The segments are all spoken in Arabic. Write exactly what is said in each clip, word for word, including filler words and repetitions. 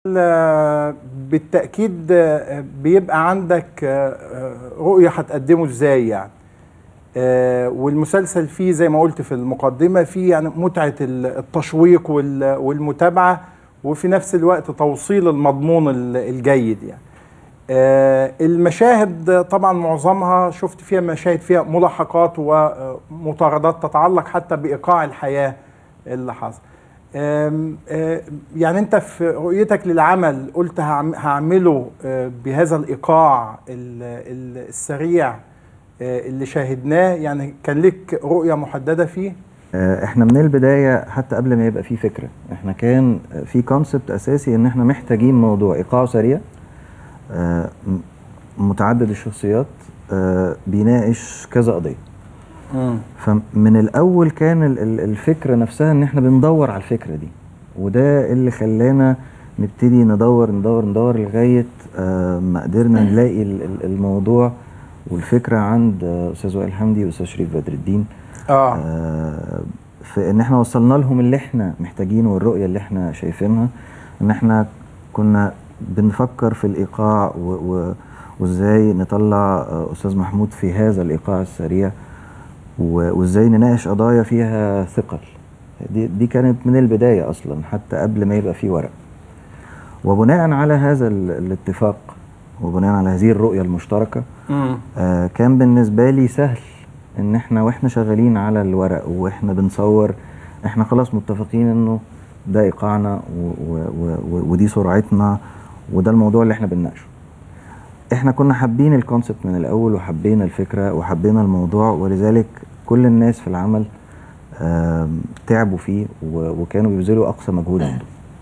آه، بالتأكيد آه، بيبقى عندك آه، رؤية هتقدمه ازاي يعني. آه، والمسلسل فيه زي ما قلت في المقدمة فيه يعني متعة التشويق وال- والمتابعة، وفي نفس الوقت توصيل المضمون ال- الجيد يعني. آه، المشاهد طبعا معظمها شفت فيها مشاهد فيها ملاحقات ومطاردات تتعلق حتى بإيقاع الحياة اللي حصل. آم، آه، يعني انت في رؤيتك للعمل قلت هعم- هعمله آه، بهذا الإيقاع ال- ال- السريع آه، اللي شاهدناه، يعني كان لك رؤية محددة فيه؟ آه، احنا من البداية حتى قبل ما يبقى في فكرة، احنا كان في كونسبت اساسي ان احنا محتاجين موضوع ايقاعه سريع، آه، م- متعدد الشخصيات، آه، بيناقش كذا قضية. مم. فمن الاول كان ال- ال- الفكرة نفسها ان احنا بندور على الفكرة دي، وده اللي خلانا نبتدي ندور ندور ندور لغاية آه، ما قدرنا نلاقي ال- ال- الموضوع والفكرة عند آه، استاذ وائل حمدي واستاذ شريف بدر الدين. اه آه، في ان احنا وصلنا لهم اللي احنا محتاجينه والرؤية اللي احنا شايفينها. ان احنا كنا بنفكر في الايقاع و- و- وازاي نطلع آه، استاذ محمود في هذا الايقاع السريع، و- وازاي نناقش قضايا فيها ثقل. دي, دي كانت من البداية اصلا حتى قبل ما يبقى في ورق. وبناء على هذا ال- الاتفاق وبناء على هذه الرؤية المشتركة، مم. آه كان بالنسبة لي سهل ان احنا واحنا شغالين على الورق واحنا بنصور، احنا خلاص متفقين انه ده ايقاعنا و و و ودي سرعتنا وده الموضوع اللي احنا بنناقشه. احنا كنا حابين الكونسبت من الاول وحبينا الفكرة وحبينا الموضوع، ولذلك كل الناس في العمل آم، تعبوا فيه و- وكانوا بيبذلوا اقصى مجهود عندهم.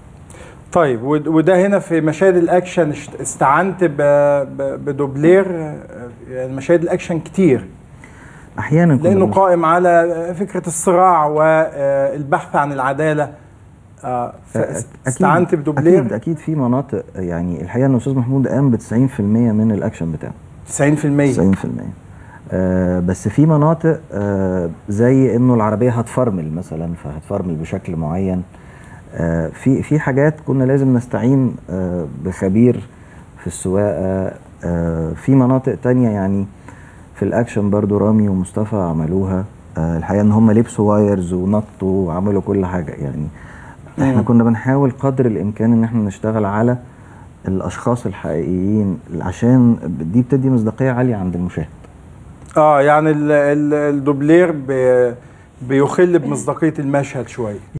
طيب، ود- وده هنا في مشاهد الاكشن اشت- استعنت ب- ب- بدوبلير؟ آه، يعني مشاهد الاكشن كتير احيانا كنا لانه بنخ- قائم على فكرة الصراع والبحث عن العدالة. آه، فاستعنت بدوبلير؟ اكيد اكيد في مناطق، يعني الحقيقه ان الاستاذ محمود قام ب تسعين في المية من الاكشن بتاعه. تسعين في المية؟ تسعين في المية. آه بس في مناطق آه زي انه العربيه هتفرمل مثلا، فهتفرمل بشكل معين. آه في في حاجات كنا لازم نستعين آه بخبير في السواقه. آه في مناطق تانية يعني في الاكشن برضو رامي ومصطفى عملوها. آه الحقيقه ان هم لبسوا وايرز ونطوا وعملوا كل حاجه يعني. احنا مم. كنا بنحاول قدر الامكان ان احنا نشتغل على الاشخاص الحقيقيين عشان دي بتدي مصداقيه عاليه عند المشاهد. اه يعني ال- ال- الدوبلير بي- بيخل بمصداقية المشهد شوية.